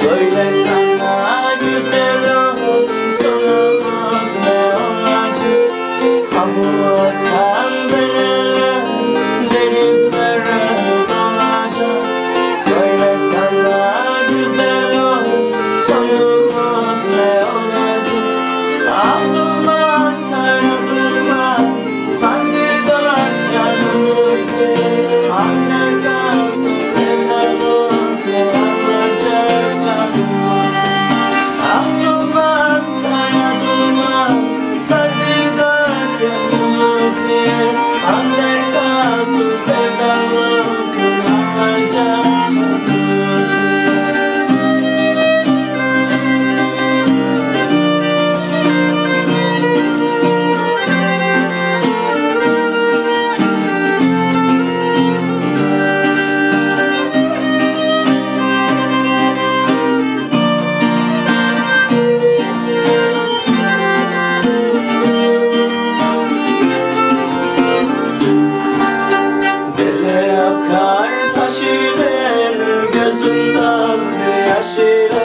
Söyle sana güzel oğlum, sonumuz ne olacak? Hamurdan deneler, denizlere dolacak. Söyle sana güzel oğlum, sonumuz ne olacak? Ah durma, kara durma, sancıdan yanımızı. Ah ne kalsın sevdamız, ne anlayacak canımız. Ah durma, kara durma, sancıdan yanımızı. Ah ne kalsın sevdamız, ne anlayacak canımız. Dere akar taşır gözümden yaş ile.